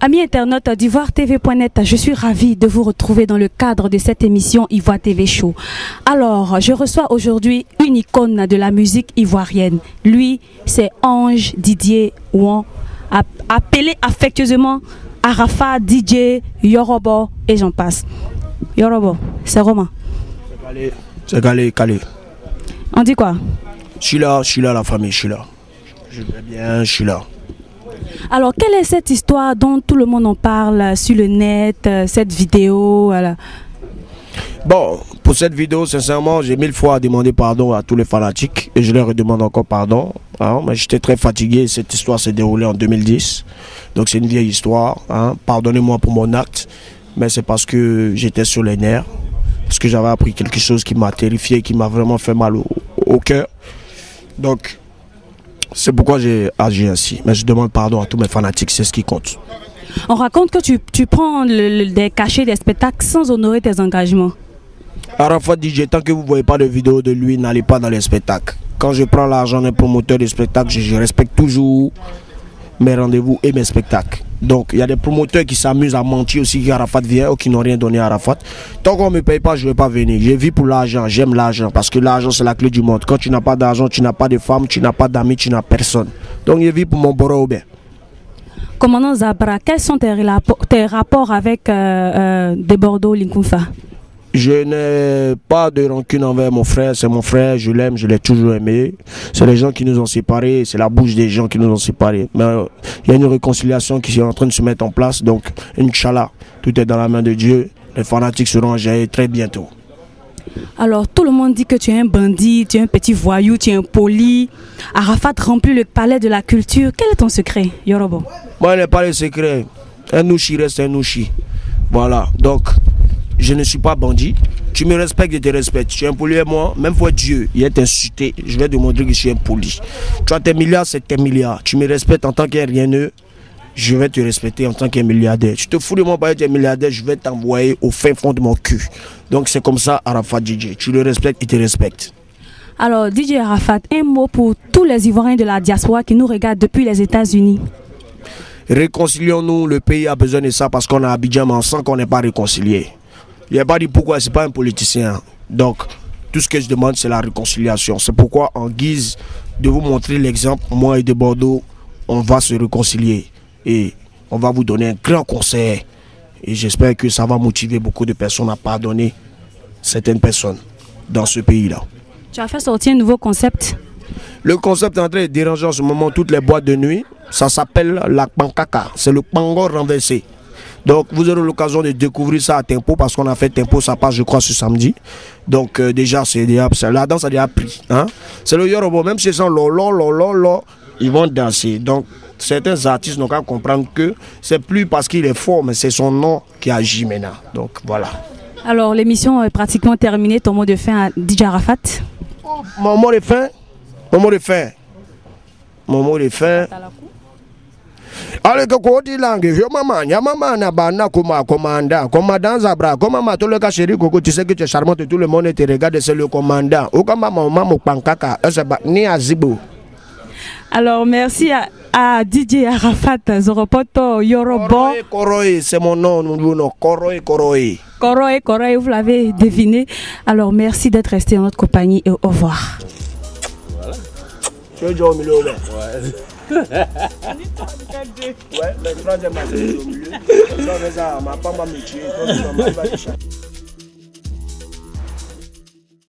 Amis internautes d'IvoireTV.net, je suis ravie de vous retrouver dans le cadre de cette émission Ivoire TV Show. Alors, je reçois aujourd'hui une icône de la musique ivoirienne. Lui, c'est Ange Didier Ouan, appelé affectueusement Arafat, DJ, Yorobo et j'en passe. Yorobo, c'est Romain. C'est calé. On dit quoi? Je suis là la famille, je suis là. Je vais bien, je suis là. Alors, quelle est cette histoire dont tout le monde en parle sur le net, cette vidéo voilà. Bon, pour cette vidéo, sincèrement, j'ai 1000 fois demandé pardon à tous les fanatiques et je leur redemande encore pardon. Hein, mais j'étais très fatigué, cette histoire s'est déroulée en 2010. Donc c'est une vieille histoire. Hein. Pardonnez-moi pour mon acte, mais c'est parce que j'étais sur les nerfs. Parce que j'avais appris quelque chose qui m'a terrifié, qui m'a vraiment fait mal au cœur. Donc, c'est pourquoi j'ai agi ainsi. Mais je demande pardon à tous mes fanatiques, c'est ce qui compte. On raconte que tu prends des cachets des spectacles sans honorer tes engagements. Arafat DJ, tant que vous ne voyez pas de vidéo de lui, n'allez pas dans les spectacles. Quand je prends l'argent des promoteurs de spectacles, je respecte toujours mes rendez-vous et mes spectacles. Donc il y a des promoteurs qui s'amusent à mentir aussi qu'Arafat vient ou qui n'ont rien donné à Arafat. Tant qu'on ne me paye pas, je ne vais pas venir. Je vis pour l'argent, j'aime l'argent parce que l'argent c'est la clé du monde. Quand tu n'as pas d'argent, tu n'as pas de femme, tu n'as pas d'amis, tu n'as personne. Donc je vis pour mon boro bien. Commandant Zabra, quels sont tes rapports avec des Bordeaux Linkunfa? Je n'ai pas de rancune envers mon frère, c'est mon frère, je l'aime, je l'ai toujours aimé. C'est les gens qui nous ont séparés, c'est la bouche des gens qui nous ont séparés. Mais il y a une réconciliation qui est en train de se mettre en place, donc Inch'Allah, tout est dans la main de Dieu. Les fanatiques seront enjaillés très bientôt. Alors, tout le monde dit que tu es un bandit, tu es un petit voyou, tu es impoli. Arafat remplit le palais de la culture. Quel est ton secret, Yorobo? Moi, il n'est pas le secret. Un nouchi reste un nouchi. Voilà, donc... Je ne suis pas bandit. Tu me respectes, je te respecte. Tu es impoli et moi, même pour Dieu, il est insulté. Je vais te montrer que je suis impoli. Tu as tes milliards, c'est tes milliards. Tu me respectes en tant qu'un rieneux, je vais te respecter en tant qu'un milliardaire. Tu te fous de moi parce que tu es milliardaire, je vais t'envoyer au fin fond de mon cul. Donc c'est comme ça, Arafat DJ. Tu le respectes, il te respecte. Alors, DJ Arafat, un mot pour tous les Ivoiriens de la diaspora qui nous regardent depuis les États-Unis. Réconcilions-nous, le pays a besoin de ça parce qu'on a Abidjan, mais on sent qu'on n'est pas réconcilié. Il n'y a pas dit pourquoi, c'est pas un politicien. Donc, tout ce que je demande, c'est la réconciliation. C'est pourquoi, en guise de vous montrer l'exemple, moi et de Bordeaux, on va se réconcilier. Et on va vous donner un grand conseil. Et j'espère que ça va motiver beaucoup de personnes à pardonner certaines personnes dans ce pays-là. Tu as fait sortir un nouveau concept? Le concept est en train de déranger en ce moment toutes les boîtes de nuit. Ça s'appelle la pankaka. C'est le pango renversé. Donc vous aurez l'occasion de découvrir ça à Tempo parce qu'on a fait Tempo, ça passe je crois ce samedi. Donc déjà la danse a déjà pris. Hein? C'est le Yorobo, même si c'est sans lolo, ils vont danser. Donc certains artistes n'ont qu'à comprendre que c'est plus parce qu'il est fort, mais c'est son nom qui agit maintenant. Donc voilà. Alors l'émission est pratiquement terminée. Ton mot de fin à DJ Arafat? Mon mot de fin. Allez, que langue, je maman, n'a bana commandant, commandant Zabra, comme maman, tout le cas chéri, tu sais que tu es charmante et tout le monde te regarde, c'est le commandant. Ou comme maman, pankaka, ni à Zibo. Alors, merci à DJ Arafat, Zoropoto, Yorobo. Koroe, c'est mon nom, Koroe. Koroe, vous l'avez deviné. Alors, merci d'être resté en notre compagnie et au revoir. Voilà. Tu es déjà au milieu, ouais. Ouais, le troisième match au milieu. Ma femme va me tuer.